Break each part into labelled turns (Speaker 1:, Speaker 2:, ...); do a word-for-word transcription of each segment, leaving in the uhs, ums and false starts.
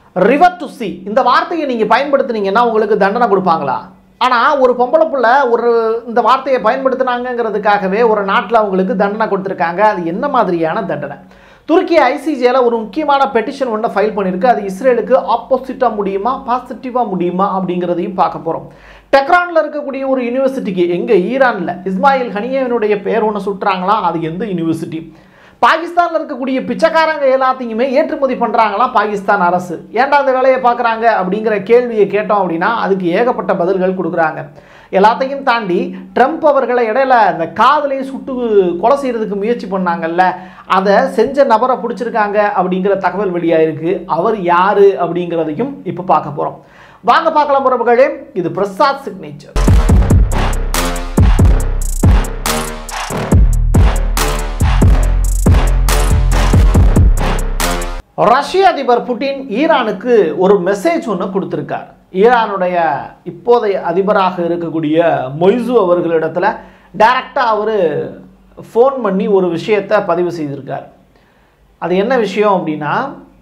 Speaker 1: River to C இந்த வார்த்தையை நீங்கள் பயன்படுத்துனீங்கன்னா உங்களுக்கு தண்டனை கொடுப்பாங்களா? ஆனால் ஒரு பொம்பளை பிள்ளை ஒரு இந்த வார்த்தையை பயன்படுத்தினாங்கிறதுக்காகவே ஒரு நாட்டில் அவங்களுக்கு தண்டனை கொடுத்துருக்காங்க. அது என்ன மாதிரியான தண்டனை? துருக்கி ஐசிஜேல ஒரு முக்கியமான பெட்டிஷன் ஒன்று ஃபைல் பண்ணியிருக்கு. அது இஸ்ரேலுக்கு ஆப்போசிட்டாக முடியுமா பாசிட்டிவாக முடியுமா அப்படிங்கிறதையும் பார்க்க போகிறோம். டெக்ரானில் இருக்கக்கூடிய ஒரு யூனிவர்சிட்டிக்கு, எங்கே ஈரானில் இஸ்மாயில் ஹனியனுடைய பேர் ஒன்று சுட்டுறாங்களா, அது எந்த யூனிவர்சிட்டி? பாகிஸ்தானில் இருக்கக்கூடிய பிச்சைக்காரங்க எல்லாத்தையுமே ஏற்றுமதி பண்ணுறாங்களாம் பாகிஸ்தான் அரசு. ஏன்டா அந்த வேலையை பார்க்குறாங்க அப்படிங்கிற கேள்வியை கேட்டோம் அப்படின்னா அதுக்கு ஏகப்பட்ட பதில்கள் கொடுக்குறாங்க. எல்லாத்தையும் தாண்டி ட்ரம்ப் அவர்களை இடையில இந்த காதலையும் சுட்டு கொலை செய்யறதுக்கு முயற்சி பண்ணாங்கல்ல, அதை செஞ்ச நபரை பிடிச்சிருக்காங்க அப்படிங்கிற தகவல் வெளியாயிருக்கு. அவர் யாரு அப்படிங்கிறதையும் இப்போ பார்க்க போகிறோம். வாங்க பார்க்கலாம் உறவுகளே. இது பிரசாத் சிக்னேச்சர். ரஷ்ய அதிபர் புட்டின் ஈரானுக்கு ஒரு மெசேஜ் ஒன்று கொடுத்துருக்கார். ஈரானுடைய இப்போதைய அதிபராக இருக்கக்கூடிய மொய்சு அவர்களிடத்துல டைரக்டாக அவர் ஃபோன் பண்ணி ஒரு விஷயத்தை பதிவு செய்திருக்கார். அது என்ன விஷயம் அப்படின்னா,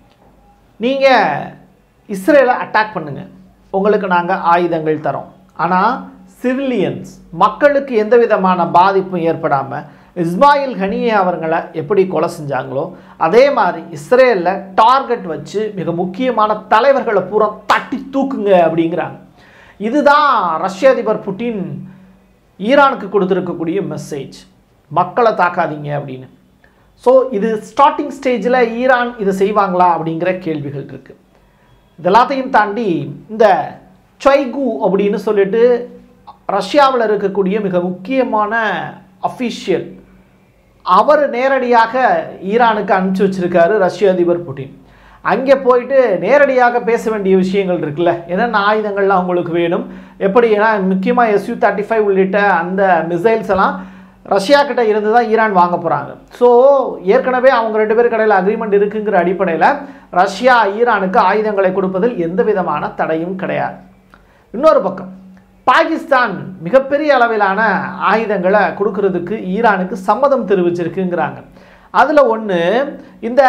Speaker 1: நீங்கள் இஸ்ரேலை அட்டாக் பண்ணுங்க, உங்களுக்கு நாங்கள் ஆயுதங்கள் தரோம், ஆனால் சிவிலியன்ஸ் மக்களுக்கு எந்த விதமான பாதிப்பும் ஏற்படாமல் இஸ்மாயில் ஹனியே அவர்களை எப்படி கொலை செஞ்சாங்களோ அதே மாதிரி இஸ்ரேலில் டார்கெட் வச்சு மிக முக்கியமான தலைவர்களை பூரா தட்டி தூக்குங்க அப்படிங்கிறாங்க. இதுதான் ரஷ்ய அதிபர் புட்டின் ஈரானுக்கு கொடுத்துருக்கக்கூடிய மெசேஜ். மக்களை தாக்காதீங்க அப்படின்னு. ஸோ இது ஸ்டார்டிங் ஸ்டேஜில் ஈரான் இதை செய்வாங்களா அப்படிங்கிற கேள்விகள் இருக்குது. இதெல்லாத்தையும் தாண்டி இந்த சைகு அப்படின்னு சொல்லிட்டு ரஷ்யாவில் இருக்கக்கூடிய மிக முக்கியமான அஃபிஷியல், அவர் நேரடியாக ஈரானுக்கு அனுப்பிச்சி வச்சிருக்காரு ரஷ்ய அதிபர் புட்டின். அங்கே போயிட்டு நேரடியாக பேச வேண்டிய விஷயங்கள் இருக்குல்ல, என்னென்ன ஆயுதங்கள்லாம் அவங்களுக்கு வேணும், எப்படி, ஏன்னா முக்கியமாக எஸ்யூ தேர்ட்டி ஃபைவ் உள்ளிட்ட அந்த மிசைல்ஸ் எல்லாம் ரஷ்யா கிட்ட இருந்து தான் ஈரான் வாங்க போகிறாங்க. ஸோ ஏற்கனவே அவங்க ரெண்டு பேர் கடையில் அக்ரிமெண்ட் இருக்குங்கிற அடிப்படையில் ரஷ்யா ஈரானுக்கு ஆயுதங்களை கொடுப்பதில் எந்த விதமான தடையும் கிடையாது. இன்னொரு பக்கம் பாகிஸ்தான் மிகப்பெரிய அளவிலான ஆயுதங்களை கொடுக்கறதுக்கு ஈரானுக்கு சம்மதம் தெரிவிச்சிருக்குங்கிறாங்க. அதில் ஒன்று இந்த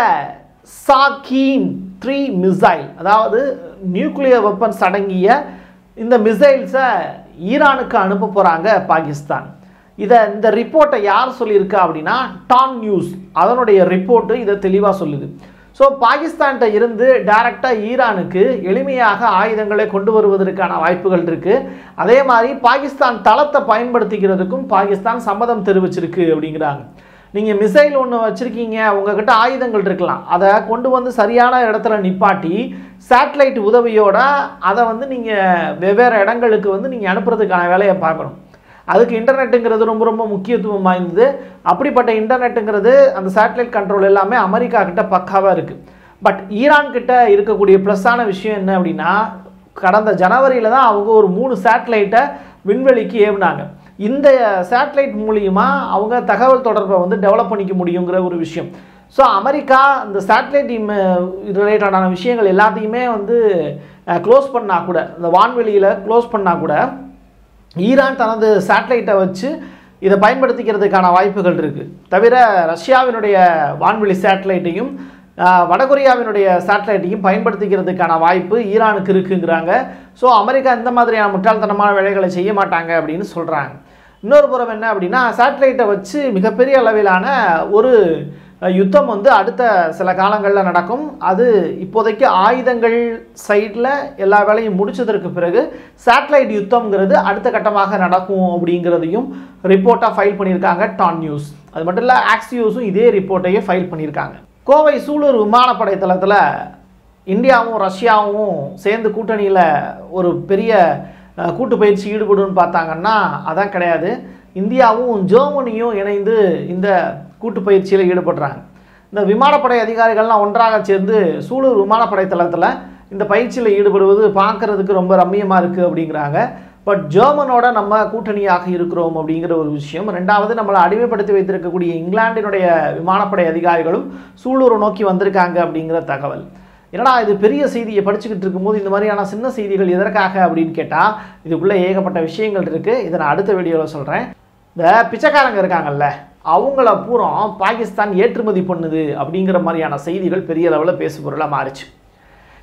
Speaker 1: சாக்கீன் த்ரீ மிசைல், அதாவது நியூக்ளியர் வெப்பன்ஸ் அடங்கிய இந்த மிசைல்ஸை ஈரானுக்கு அனுப்ப போகிறாங்க பாகிஸ்தான். இதை இந்த ரிப்போர்ட்டை யார் சொல்லியிருக்கா அப்படின்னா டான் நியூஸ், அதனுடைய ரிப்போர்ட்டு இதை தெளிவாக சொல்லுது. ஸோ பாகிஸ்தான்கிட்ட இருந்து டைரக்டாக ஈரானுக்கு எளிமையாக ஆயுதங்களை கொண்டு வருவதற்கான வாய்ப்புகள் இருக்குது. அதே மாதிரி பாகிஸ்தான் தளத்தை பயன்படுத்திக்கிறதுக்கும் பாகிஸ்தான் சம்மதம் தெரிவிச்சிருக்கு அப்படிங்கிறாங்க. நீங்கள் மிசைல் ஒன்று வச்சுருக்கீங்க, உங்ககிட்ட ஆயுதங்கள் இருக்கலாம், அதை கொண்டு வந்து சரியான இடத்துல நிப்பாட்டி சேட்டலைட் உதவியோட அதை வந்து நீங்கள் வெவ்வேறு இடங்களுக்கு வந்து நீங்கள் அனுப்புறதுக்கான வேலையை பார்க்கணும். அதுக்கு இன்டர்நெட்டுங்கிறது ரொம்ப ரொம்ப முக்கியத்துவம் வாய்ந்தது. அப்படிப்பட்ட இன்டர்நெட்டுங்கிறது அந்த சேட்டலைட் கண்ட்ரோல் எல்லாமே அமெரிக்கா கிட்ட பக்காவாக இருக்குது. பட் ஈரான் கிட்ட இருக்கக்கூடிய ப்ளஸ்ஸான விஷயம் என்ன அப்படின்னா, கடந்த ஜனவரியில் தான் அவங்க ஒரு மூணு சேட்டலைட்டை விண்வெளிக்கு ஏவினாங்க. இந்த சேட்டலைட் மூலியமாக அவங்க தகவல் தொடர்பை வந்து டெவலப் பண்ணிக்க முடியுங்கிற ஒரு விஷயம். ஸோ அமெரிக்கா இந்த சேட்டலைட் ரிலேட்டடான விஷயங்கள் எல்லாத்தையுமே வந்து க்ளோஸ் பண்ணால் கூட, இந்த வான்வெளியில் க்ளோஸ் பண்ணால் கூட ஈரான் தனது சேட்டலைட்டை வச்சு இதை பயன்படுத்திக்கிறதுக்கான வாய்ப்புகள் இருக்குது. தவிர ரஷ்யாவினுடைய வான்வெளி சேட்டலைட்டையும் வடகொரியாவினுடைய சேட்டலைட்டையும் பயன்படுத்திக்கிறதுக்கான வாய்ப்பு ஈரானுக்கு இருக்குங்கிறாங்க. ஸோ அமெரிக்கா இந்த மாதிரியான முட்டாள்தனமான வேலைகளை செய்ய மாட்டாங்க அப்படின்னு சொல்கிறாங்க. இன்னொரு புறம் என்ன அப்படின்னா, சேட்டலைட்டை வச்சு மிகப்பெரிய அளவிலான ஒரு யுத்தம் வந்து அடுத்த சில காலங்களில் நடக்கும். அது இப்போதைக்கு ஆயுதங்கள் சைடில் எல்லா வேலையும் முடிச்சதற்கு பிறகு சேட்டலைட் யுத்தம்ங்கிறது அடுத்த கட்டமாக நடக்கும் அப்படிங்கிறதையும் ரிப்போர்ட்டாக ஃபைல் பண்ணியிருக்காங்க டான் நியூஸ். அது மட்டும் இல்லை, ஆக்சியோஸும் இதே ரிப்போர்ட்டையே ஃபைல் பண்ணியிருக்காங்க. கோவை சூலூர் விமானப்படை தளத்தில் இந்தியாவும் ரஷ்யாவும் சேர்ந்து கூட்டணியில் ஒரு பெரிய கூட்டு பயிற்சி ஈடுபடுன்னு பார்த்தாங்கன்னா அதான் கிடையாது. இந்தியாவும் ஜெர்மனியும் இணைந்து இந்த கூட்டு பயிற்சியில் ஈடுபடுறாங்க. இந்த விமானப்படை அதிகாரிகள்லாம் ஒன்றாக சேர்ந்து சூலூர் விமானப்படை தளத்தில் இந்த பயிற்சியில் ஈடுபடுவது பார்க்கறதுக்கு ரொம்ப ரம்மியமாக இருக்குது அப்படிங்கிறாங்க. பட் ஜெர்மனோட நம்ம கூட்டணியாக இருக்கிறோம் அப்படிங்கிற ஒரு விஷயம். ரெண்டாவது, நம்மளை அடிமைப்படுத்தி வைத்திருக்கக்கூடிய இங்கிலாந்தினுடைய விமானப்படை அதிகாரிகளும் சூலூரை நோக்கி வந்திருக்காங்க அப்படிங்கிற தகவல். என்னடா இது பெரிய செய்தியை படிச்சுக்கிட்டு இருக்கும்போது இந்த மாதிரியான சின்ன செய்திகள் எதற்காக அப்படின்னு கேட்டால் இதுக்குள்ளே ஏகப்பட்ட விஷயங்கள் இருக்குது. இதை நான் அடுத்த வீடியோவில் சொல்கிறேன். இந்த பிச்சைக்காரங்க இருக்காங்கல்ல, அவங்கள பூரா பாகிஸ்தான் ஏற்றுமதி பண்ணுது அப்படிங்கிற மாதிரியான செய்திகள் பெரிய அளவில் பேசுபொருளாக மாறிச்சு.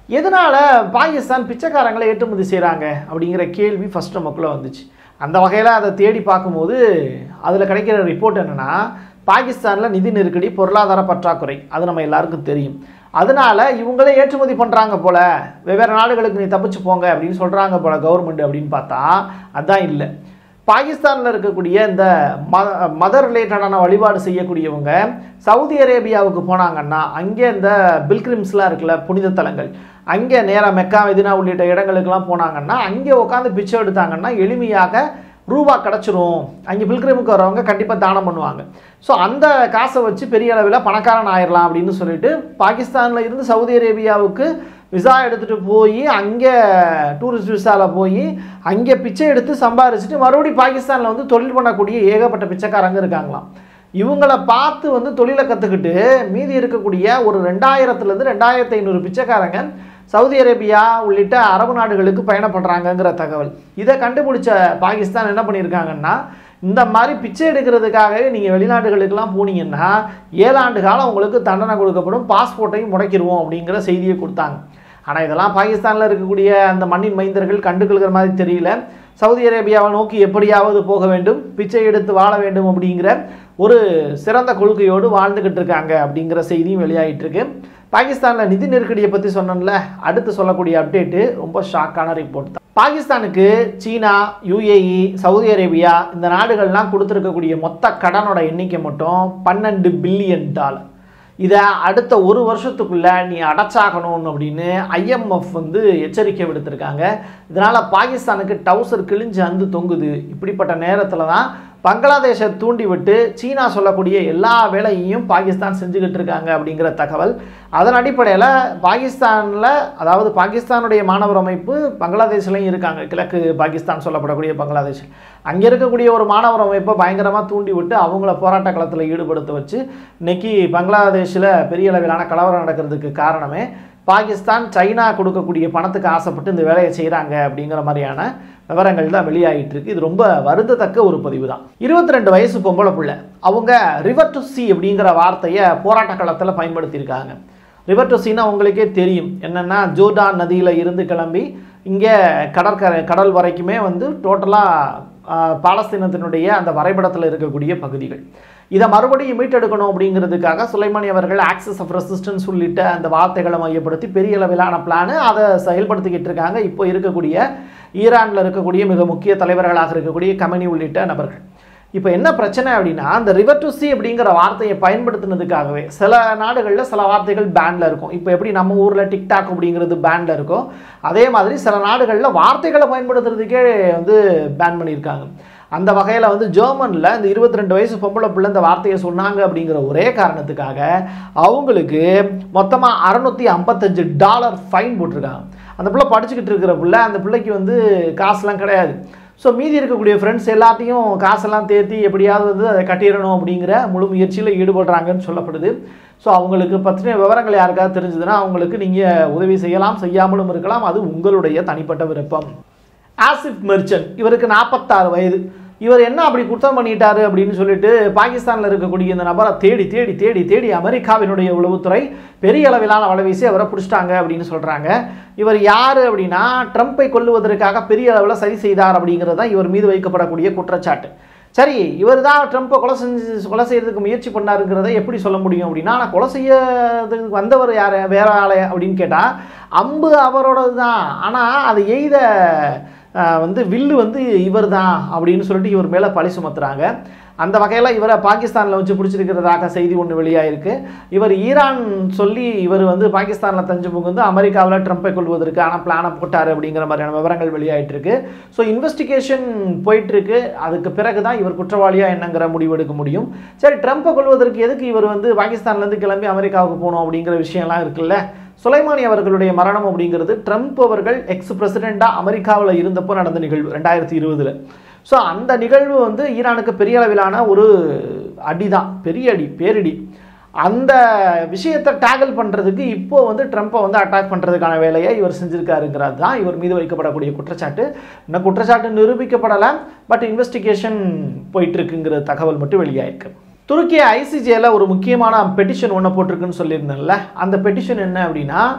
Speaker 1: எதனால் பாகிஸ்தான் பிச்சைக்காரங்களை ஏற்றுமதி செய்கிறாங்க அப்படிங்கிற கேள்வி ஃபஸ்ட் நமக்குள்ளே வந்துச்சு. அந்த வகையில் அதை தேடி பார்க்கும்போது அதில் கிடைக்கிற ரிப்போர்ட் என்னென்னா, பாகிஸ்தானில் நிதி நெருக்கடி, பொருளாதார பற்றாக்குறை, அது நம்ம எல்லாருக்கும் தெரியும். அதனால் இவங்களே ஏற்றுமதி பண்ணுறாங்க போல், வெவ்வேறு நாடுகளுக்கு நீ தப்பிச்சு போங்க அப்படின்னு சொல்கிறாங்க போல் கவர்மெண்ட் அப்படின்னு பார்த்தா அதுதான் இல்லை. பாகிஸ்தானில் இருக்கக்கூடிய இந்த ம மதர் ரிலேட்டடான வழிபாடு செய்யக்கூடியவங்க சவுதி அரேபியாவுக்கு போனாங்கன்னா அங்கே இந்த பில்கிரிம்ஸ்லாம் இருக்குல்ல, புனித தலங்கள், அங்கே நேராக மெக்கா மெதினா உள்ளிட்ட இடங்களுக்கெல்லாம் போனாங்கன்னா அங்கே உட்காந்து பிச்சை எடுத்தாங்கன்னா எளிமையாக ரூபா கிடச்சிரும். அங்கே பில்கிரிமுக்கு வரவங்க கண்டிப்பாக தானம் பண்ணுவாங்க. ஸோ அந்த காசை வச்சு பெரிய அளவில் பணக்காரன் ஆயிடலாம் அப்படின்னு சொல்லிட்டு பாகிஸ்தானில் இருந்து சவுதி அரேபியாவுக்கு விசா எடுத்துகிட்டு போய் அங்கே டூரிஸ்ட் விசாவில் போய் அங்கே பிச்சை எடுத்து சம்பாரிச்சுட்டு மறுபடியும் பாகிஸ்தானில் வந்து தொழில் பண்ணக்கூடிய ஏகப்பட்ட பிச்சைக்காரங்க இருக்காங்களாம். இவங்களை பார்த்து வந்து தொழிலை கற்றுக்கிட்டு மீதி இருக்கக்கூடிய ஒரு ரெண்டாயிரத்துலேருந்து ரெண்டாயிரத்தி ஐநூறு பிச்சைக்காரங்க சவுதி அரேபியா உள்ளிட்ட அரபு நாடுகளுக்கு பயணப்படுறாங்கங்கிற தகவல். இதை கண்டுபிடிச்ச பாகிஸ்தான் என்ன பண்ணியிருக்காங்கன்னா, இந்த மாதிரி பிச்சை எடுக்கிறதுக்காகவே நீங்கள் வெளிநாடுகளுக்கெல்லாம் போனீங்கன்னா ஏழாண்டு காலம் உங்களுக்கு தண்டனை கொடுக்கப்படும், பாஸ்போர்ட்டையும் முடக்கிடுவோம் அப்படிங்கிற செய்தியை கொடுத்தாங்க. ஆனால் இதெல்லாம் பாகிஸ்தானில் இருக்கக்கூடிய அந்த மண்ணின் மைந்தர்கள் கண்டுகொள்கிற மாதிரி தெரியல. சவுதி அரேபியாவை நோக்கி எப்படியாவது போக வேண்டும், பிச்சை எடுத்து வாழ வேண்டும் அப்படிங்கிற ஒரு சிறந்த கொள்கையோடு வாழ்ந்துக்கிட்டு இருக்காங்க அப்படிங்கிற செய்தியும் வெளியாகிட்டு இருக்கு. பாகிஸ்தானில் நிதி நெருக்கடியை பற்றி சொன்னோம்ல, அடுத்து சொல்லக்கூடிய அப்டேட்டு ரொம்ப ஷாக்கான ரிப்போர்ட் தான். பாகிஸ்தானுக்கு சீனா, யுஏஇ, சவுதி அரேபியா இந்த நாடுகள்லாம் கொடுத்துருக்கக்கூடிய மொத்த கடனோட எண்ணிக்கை மட்டும் பன்னெண்டு பில்லியன் டாலர். இதை அடுத்த ஒரு வருஷத்துக்குள்ளே நீ அடைச்சாகணும் அப்படின்னு ஐஎம்எஃப் வந்து எச்சரிக்கை விடுத்திருக்காங்க. இதனால் பாகிஸ்தானுக்கு டவுசர் கிழிஞ்சு அந்து தொங்குது. இப்படிப்பட்ட நேரத்தில் தான் பங்களாதேஷை தூண்டி விட்டு சீனா சொல்லக்கூடிய எல்லா வேலையையும் பாகிஸ்தான் செஞ்சுக்கிட்டு இருக்காங்க அப்படிங்கிற தகவல். அதன் அடிப்படையில் பாகிஸ்தானில், அதாவது பாகிஸ்தானுடைய மாணவர் அமைப்பு பங்களாதேஷ்லையும் இருக்காங்க, கிழக்கு பாகிஸ்தான் சொல்லப்படக்கூடிய பங்களாதேஷ். அங்கே இருக்கக்கூடிய ஒரு மாணவர் அமைப்பை பயங்கரமாக தூண்டி விட்டு அவங்கள போராட்ட களத்தில் ஈடுபடுத்த வச்சு இன்னைக்கு பங்களாதேஷில் பெரிய அளவிலான கலவரம் நடக்கிறதுக்கு காரணமே பாகிஸ்தான் சைனா கொடுக்கக்கூடிய பணத்துக்கு ஆசைப்பட்டு இந்த வேலையை செய்கிறாங்க அப்படிங்கிற மாதிரியான விவரங்கள் தான் வெளியாகிட்டு இருக்கு. இது ரொம்ப வருந்தத்தக்க ஒரு பதிவு தான். இருபத்தி ரெண்டு வயசு பொம்பளை பிள்ளை, அவங்க ரிவர் டு சி அப்படிங்கிற வார்த்தையை போராட்ட களத்தில் பயன்படுத்தியிருக்காங்க. ரிவர் டு சீனா உங்களுக்கே தெரியும் என்னென்னா, ஜோர்டான் நதியில் இருந்து கிளம்பி இங்கே கடற்கரை கடல் வரைக்குமே வந்து டோட்டலாக பாலஸ்தீனத்தினுடைய அந்த வரைபடத்தில் இருக்கக்கூடிய பகுதிகள். இதை மறுபடியும் மீட்டெடுக்கணும் அப்படிங்கிறதுக்காக சுலைமானி அவர்கள் ஆக்சஸ் ஆஃப் ரெசிஸ்டன்ஸ் உள்ளிட்ட அந்த வார்த்தைகளை மையப்படுத்தி பெரிய அளவிலான பிளானு அதை செயல்படுத்திக்கிட்டு இருக்காங்க. இப்போ இருக்கக்கூடிய ஈரானில் இருக்கக்கூடிய மிக முக்கிய தலைவர்களாக இருக்கக்கூடிய கமெனி உள்ளிட்ட நபர்கள். இப்போ என்ன பிரச்சனை அப்படின்னா, அந்த ரிவர் டு சி அப்படிங்கிற வார்த்தையை பயன்படுத்தினதுக்காகவே சில நாடுகளில் சில வார்த்தைகள் பேனில் இருக்கும். இப்போ எப்படி நம்ம ஊரில் டிக்டாக் அப்படிங்கிறது பேனில் இருக்கும், அதே மாதிரி சில நாடுகளில் வார்த்தைகளை பயன்படுத்துறதுக்கே வந்து பேன் பண்ணியிருக்காங்க. அந்த வகையில் வந்து ஜெர்மனில் இந்த இருபத்தி ரெண்டு வயசு பொம்பளை பிள்ளை இந்த வார்த்தையை சொன்னாங்க அப்படிங்கிற ஒரே காரணத்துக்காக அவங்களுக்கு மொத்தமாக அறுநூற்றி ஐம்பத்தஞ்சு டாலர் ஃபைன் போட்டிருக்காங்க. அந்த பிள்ளை படிச்சுக்கிட்டு இருக்கிற பிள்ளை, அந்த பிள்ளைக்கு வந்து காசுலாம் கிடையாது. ஸோ மீதி இருக்கக்கூடிய ஃப்ரெண்ட்ஸ் எல்லாத்தையும் காசெல்லாம் தேர்த்தி எப்படியாவது வந்து அதை கட்டிடணும் அப்படிங்கிற முழு முயற்சியில் ஈடுபடுறாங்கன்னு சொல்லப்படுது. ஸோ அவங்களுக்கு பற்றின விவரங்கள் யாருக்காவது தெரிஞ்சதுன்னா அவங்களுக்கு நீங்கள் உதவி செய்யலாம், செய்யாமலும் இருக்கலாம், அது உங்களுடைய தனிப்பட்ட விருப்பம். ஆசிஃப் மெர்ச்சன்ட், இவருக்கு நாற்பத்தாறு வயது. இவர் என்ன அப்படி குற்றம் பண்ணிட்டாரு அப்படின்னு சொல்லிட்டு பாகிஸ்தானில் இருக்கக்கூடிய இந்த நபரை தேடி தேடி தேடி தேடி அமெரிக்காவினுடைய உளவுத்துறை பெரிய அளவிலான வலைவீசி அவரை பிடிச்சிட்டாங்க அப்படின்னு சொல்கிறாங்க. இவர் யார் அப்படின்னா, ட்ரம்ப்பை கொல்லுவதற்காக பெரிய அளவில் சரி செய்தார் அப்படிங்கிறது தான் இவர் மீது வைக்கப்படக்கூடிய குற்றச்சாட்டு. சரி, இவர் தான் ட்ரம்ப்பை கொலை செஞ்சு கொலை செய்யறதுக்கு முயற்சி பண்ணாருங்கிறத எப்படி சொல்ல முடியும் அப்படின்னா, ஆனால் கொலை செய்யறதுக்கு வந்தவர் யார், வேற ஆளை அப்படின்னு கேட்டால் அம்பு அவரோடது தான், ஆனால் அதை எய்த வந்து வில்லு வந்து இவர் தான் அப்படின்னு சொல்லிட்டு இவர் மேலே பழி சுமத்துறாங்க. அந்த வகையில் இவரை பாகிஸ்தானில் வச்சு பிடிச்சிருக்கிறதாக செய்தி ஒன்று வெளியாகிருக்கு. இவர் ஈரான் சொல்லி இவர் வந்து பாகிஸ்தானில் தஞ்சு புகுந்து அமெரிக்காவில் ட்ரம்ப்பை கொள்வதற்கான பிளானை போட்டார் அப்படிங்கிற மாதிரியான விவரங்கள் வெளியாகிட்டுருக்கு. ஸோ இன்வெஸ்டிகேஷன் போயிட்டுருக்கு. அதுக்கு பிறகு தான் இவர் குற்றவாளியாக என்னங்கிற முடிவெடுக்க முடியும். சரி, ட்ரம்ப்பை கொள்வதற்கு எதுக்கு இவர் வந்து பாகிஸ்தான்லேருந்து கிளம்பி அமெரிக்காவுக்கு போகணும் அப்படிங்கிற விஷயம்லாம் இருக்குல்ல. சுலைமானி அவர்களுடைய மரணம் அப்படிங்கிறது ட்ரம்ப் அவர்கள் எக்ஸ் பிரசிடெண்ட்டாக அமெரிக்காவில் இருந்தப்போ நடந்த நிகழ்வு ரெண்டாயிரத்தி இருபதில். ஸோ அந்த நிகழ்வு வந்து ஈரானுக்கு பெரிய அளவிலான ஒரு அடி தான், பெரிய அடி, பேரிடி. அந்த விஷயத்தை டேக்கிள் பண்ணுறதுக்கு இப்போ வந்து ட்ரம்ப்பை வந்து அட்டாக் பண்ணுறதுக்கான வேலையை இவர் செஞ்சுருக்காருங்கிறது தான் இவர் மீது வைக்கப்படக்கூடிய குற்றச்சாட்டு. இந்த குற்றச்சாட்டு நிரூபிக்கப்படலை, பட் இன்வெஸ்டிகேஷன் போயிட்டுருக்குங்கிற தகவல் மட்டும் வெளியாயிருக்கு. துருக்கிய ஐசிஜேல ஒரு முக்கியமான பெட்டிஷன் ஒன்று போட்டிருக்குன்னு சொல்லியிருந்தேன்ல, அந்த பெட்டிஷன் என்ன அப்படின்னா,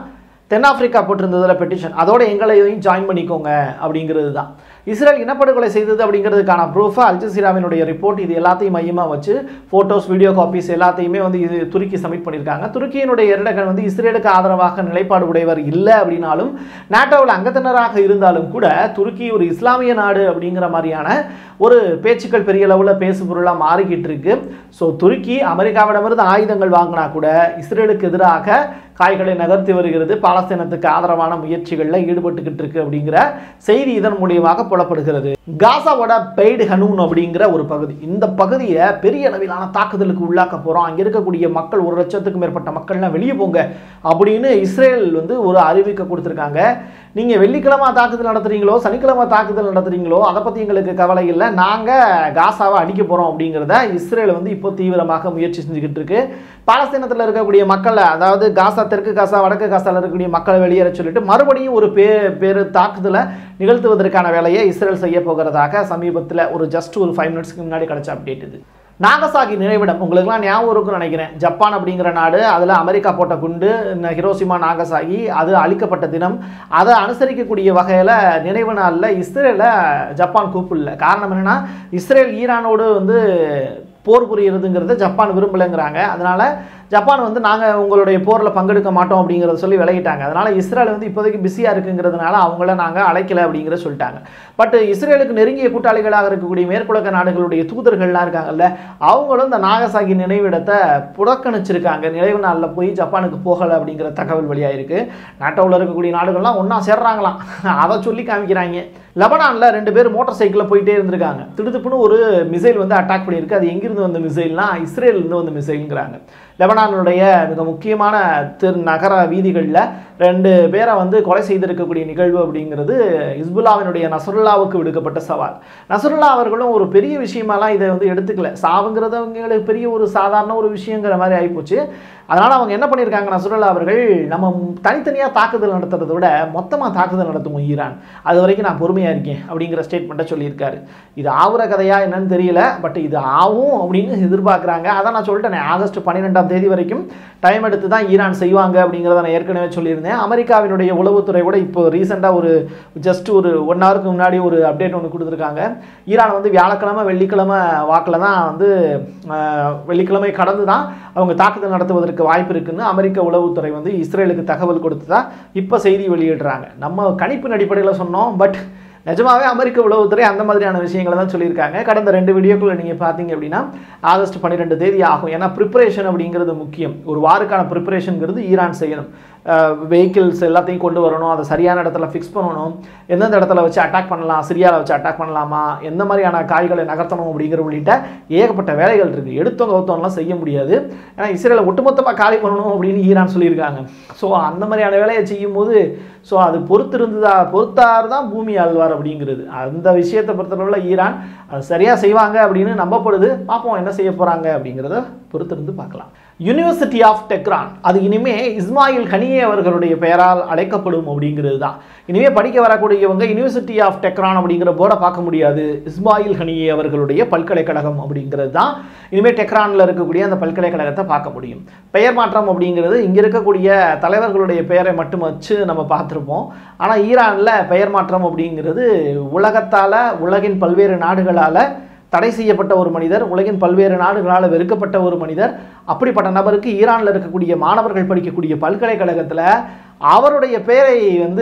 Speaker 1: தென்னாப்பிரிக்கா போட்டிருந்ததில் பெட்டிஷன், அதோட எங்களையும் ஜாயின் பண்ணிக்கோங்க அப்படிங்கிறது தான். இஸ்ரேல் இனப்படுகொலை செய்தது அப்படிங்கிறதுக்கான ப்ரூஃபை அல் ஜசீராவினுடைய ரிப்போர்ட் இது எல்லாத்தையும் மையமாக வச்சு ஃபோட்டோஸ், வீடியோ காப்பீஸ் எல்லாத்தையுமே வந்து இது துருக்கி சப்மிட் பண்ணியிருக்காங்க. துருக்கியினுடைய எரடகன் வந்து இஸ்ரேலுக்கு ஆதரவாக நிலைப்பாடு உடையவர் இல்லை அப்படின்னாலும், நாட்டோவில் அங்கத்தினராக இருந்தாலும் கூட துருக்கி ஒரு இஸ்லாமிய நாடு அப்படிங்கிற மாதிரியான ஒரு பேச்சுக்கள் பெரிய அளவில் பேசு பொருளாக மாறிக்கிட்டு இருக்கு. ஸோ துருக்கி அமெரிக்காவிடமிருந்து ஆயுதங்கள் வாங்கினா கூட இஸ்ரேலுக்கு எதிராக காய்களை நகர்த்தி வருகிறது, பாலஸ்தீனத்துக்கு ஆதரவான முயற்சிகளில் ஈடுபட்டுக்கிட்டு இருக்கு அப்படிங்கிற செய்தி இதன் மூலியமாக புலப்படுகிறது. காசாவோட பெய்டு ஹனூன் அப்படிங்கிற ஒரு பகுதி, இந்த பகுதியை பெரிய அளவிலான தாக்குதலுக்கு உள்ளாக்க போகிறோம், அங்கே இருக்கக்கூடிய மக்கள் ஒரு லட்சத்துக்கும் மேற்பட்ட மக்கள்லாம் வெளியே போங்க அப்படின்னு இஸ்ரேல் வந்து ஒரு அறிவிக்கை கொடுத்துருக்காங்க. நீங்கள் வெள்ளிக்கிழமை தாக்குதல் நடத்துறீங்களோ சனிக்கிழமை தாக்குதல் நடத்துறீங்களோ அதை பற்றி எங்களுக்கு கவலை இல்லை, நாங்கள் காசாவை அடிக்க போகிறோம் அப்படிங்கிறத இஸ்ரேல் வந்து இப்போ தீவிரமாக முயற்சி செஞ்சுக்கிட்டு இருக்கு. பாலஸ்தீனத்தில் இருக்கக்கூடிய மக்களை, அதாவது காசா, தெற்கு காசா, வடக்கு காசாவில் இருக்கக்கூடிய மக்களை வெளியேற சொல்லிட்டு மறுபடியும் ஒரு பே பேரு தாக்குதலை நிகழ்த்துவதற்கான வேலையை இஸ்ரேல் செய்ய போகிறதாக சமீபத்தில் ஒரு ஜஸ்ட் ஒரு ஃபைவ் மினிட்ஸ்க்கு முன்னாடி கிடைச்ச அப்டேட் இது. நாகசாகி நினைவிடம் உங்களுக்குலாம் ஞாபகம் இருக்குன்னு நினைக்கிறேன். ஜப்பான் அப்படிங்கிற நாடு, அதில் அமெரிக்கா போட்ட குண்டு ஹிரோஷிமா நாகசாகி அது அழிக்கப்பட்ட தினம், அதை அனுசரிக்கக்கூடிய வகையில் நினைவு நாளில் இஸ்ரேலை ஜப்பான் கூப்பிடல. காரணம் என்னென்னா, இஸ்ரேல் ஈரானோடு வந்து போர் புரியுறதுங்கிறத ஜப்பான் விரும்பலைங்கிறாங்க. அதனால் ஜப்பான் வந்து நாங்கள் உங்களுடைய போரில் பங்கெடுக்க மாட்டோம் அப்படிங்கிறத சொல்லி விலகிட்டாங்க. அதனால் இஸ்ரேல் வந்து இப்போதைக்கு பிஸியாக இருக்குங்கிறதுனால அவங்கள நாங்கள் அழைக்கலை அப்படிங்கிறத சொல்லிட்டாங்க. பட் இஸ்ரேலுக்கு நெருங்கிய கூட்டாளிகளாக இருக்கக்கூடிய மேற்குலக நாடுகளுடைய தூதர்கள்லாம் இருக்காங்கல்ல, அவங்களும் இந்த நாகசாகி நினைவிடத்தை புறக்கணிச்சிருக்காங்க. நினைவு நாளில் போய் ஜப்பானுக்கு போகலை அப்படிங்கிற தகவல் வெளியாயிருக்கு. நாட்டோவில் இருக்கக்கூடிய நாடுகள்லாம் ஒன்றா சேர்றாங்களாம், அதை சொல்லி காமிக்கிறாங்க. லெபனானில் ரெண்டு பேர் மோட்டார் சைக்கிளில் போயிட்டே இருந்திருக்காங்க. திடுத்துப்புன்னு ஒரு மிசைல் வந்து அட்டாக் பண்ணியிருக்கு. அது எங்கிருந்து வந்த மிசைல்னா இஸ்ரேலிருந்து வந்த மிசைலுங்கிறாங்க. லெபனானுடைய மிக முக்கியமான திரு நகர வீதிகளில் ரெண்டு பேரை வந்து கொலை செய்திருக்கக்கூடிய நிகழ்வு அப்படிங்கிறது ஹிஸ்புல்லாவினுடைய நசருல்லாவுக்கு விடுக்கப்பட்ட சவால். நசருல்லா அவர்களும் ஒரு பெரிய விஷயமெல்லாம் இதை வந்து எடுத்துக்கல. சாவுங்கிறது அவங்களுக்கு பெரிய ஒரு சாதாரண ஒரு விஷயங்கிற மாதிரி ஆகிப்போச்சு. அதனால் அவங்க என்ன பண்ணியிருக்காங்க, நசருல்லா அவர்கள், நம்ம தனித்தனியாக தாக்குதல் நடத்துறதை விட மொத்தமாக தாக்குதல் நடத்துவோம் ஈரான், அது வரைக்கும் நான் பொறுமையாக இருக்கேன் அப்படிங்கிற ஸ்டேட்மெண்ட்டை சொல்லியிருக்காரு. இது ஆகுற கதையா என்னன்னு தெரியல, பட் இது ஆகும் அப்படின்னு எதிர்பார்க்குறாங்க. அதான் நான் சொல்லிட்டேன், ஆகஸ்ட் பன்னிரெண்டாம் தேதி வரைக்கும் டைம் எடுத்து தான் ஈரான் செய்வாங்க அப்படிங்கிறத நான் ஏற்கனவே சொல்லியிருந்தேன். அமெரிக்காவினுடைய உளவுத்துறை கூட இப்போ ரீசெண்டாக ஒரு ஜஸ்ட் ஒரு ஒன் ஹவருக்கு முன்னாடி ஒரு அப்டேட் ஒன்று கொடுத்துருக்காங்க. ஈரான் வந்து வியாழக்கிழமை வெள்ளிக்கிழமை வாக்கில் தான் வந்து வெள்ளிக்கிழமை கடந்து தான் அவங்க தாக்குதல் நடத்துவதற்கு வாய்ப்பு இருக்குன்னு அமெரிக்க உளவுத்துறை வந்து இஸ்ரேலுக்கு தகவல் கொடுத்ததா இப்போ செய்தி வெளியிடுறாங்க. நம்ம கணிப்பின் அடிப்படையில் சொன்னோம், பட் நிஜமாவே அமெரிக்க உளவுத்துறை அந்த மாதிரியான விஷயங்களை தான் சொல்லியிருக்காங்க. கடந்த ரெண்டு வீடியோக்குள்ள நீங்கள் பார்த்தீங்க அப்படின்னா ஆகஸ்ட் பன்னிரெண்டு தேதி ஆகும். ஏன்னா ப்ரிப்பரேஷன் அப்படிங்கிறது முக்கியம். ஒரு வாருக்கான ப்ரிப்பரேஷனுங்கிறது ஈரான் செய்யணும். வெஹிக்கிள்ஸ் எல்லாத்தையும் கொண்டு வரணும், அதை சரியான இடத்துல ஃபிக்ஸ் பண்ணணும், எந்தெந்த இடத்துல வச்சு அட்டாக் பண்ணலாம், சிரியாவில் வச்சு அட்டாக் பண்ணலாமா, எந்த மாதிரியான காய்களை நகர்த்தணும் அப்படிங்கிற உள்ளிட்ட ஏகப்பட்ட வேலைகள் இருக்குது. எடுத்தவங்க கவுத்தவங்கலாம் செய்ய முடியாது. ஏன்னா இஸ்ரேலை ஒட்டுமொத்தமாக காலி பண்ணணும் அப்படின்னு ஈரான் சொல்லியிருக்காங்க. ஸோ அந்த மாதிரியான வேலையை செய்யும்போது ஸோ அது பொறுத்திருந்ததா பொறுத்தார் தான் பூமி ஆழ்வார் அப்படிங்கிறது. அந்த விஷயத்தை பொறுத்தளவில் ஈரான் அது சரியாக செய்வாங்க அப்படின்னு நம்பப்படுது. பார்ப்போம் என்ன செய்ய போகிறாங்க அப்படிங்கிறத பொறுத்திருந்து பார்க்கலாம். யூனிவர்சிட்டி ஆஃப் டெக்ரான் அது இனிமே இஸ்மாயில் ஹனியே அவர்களுடைய பெயரால் அழைக்கப்படும் அப்படிங்கிறது தான். இனிமே படிக்க வரக்கூடியவங்க யூனிவர்சிட்டி ஆஃப் டெக்ரான் அப்படிங்கிற போர்டை பார்க்க முடியாது, இஸ்மாயில் ஹனியே அவர்களுடைய பல்கலைக்கழகம் அப்படிங்கிறது தான் இனிமே டெக்ரானில் இருக்கக்கூடிய அந்த பல்கலைக்கழகத்தை பார்க்க முடியும். பெயர் மாற்றம் அப்படிங்கிறது இங்கே இருக்கக்கூடிய தலைவர்களுடைய பெயரை மட்டும் வச்சு நம்ம பார்த்துருப்போம். ஆனால் ஈரானில் பெயர் மாற்றம் அப்படிங்கிறது உலகத்தால், உலகின் பல்வேறு நாடுகளால் தடை செய்யப்பட்ட ஒரு மனிதர், உலகின் பல்வேறு நாடுகளால் வெறுக்கப்பட்ட ஒரு மனிதர். அப்படிப்பட்ட நபருக்கு ஈரானில் இருக்கக்கூடிய மாணவர்கள் படிக்கக்கூடிய பல்கலைக்கழகத்தில் அவருடைய பேரை வந்து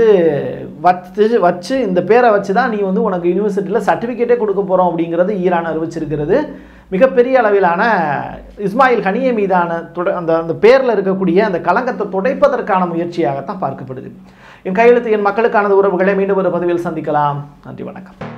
Speaker 1: வச்சு வச்சு இந்த பேரை வச்சு தான் நீ வந்து உனக்கு யூனிவர்சிட்டியில் சர்டிஃபிகேட்டே கொடுக்க போகிறோம் அப்படிங்கிறது ஈரான் அறிவிச்சிருக்கிறது. மிகப்பெரிய அளவிலான இஸ்மாயில் ஹனியே மீதான அந்த அந்த பேரில் இருக்கக்கூடிய அந்த களங்கத்தை துடைப்பதற்கான முயற்சியாகத்தான் பார்க்கப்படுது. என் கையெழுத்து என் மக்களுக்கானது உறவுகளை மீண்டும் ஒரு பதிவில் சந்திக்கலாம். நன்றி, வணக்கம்.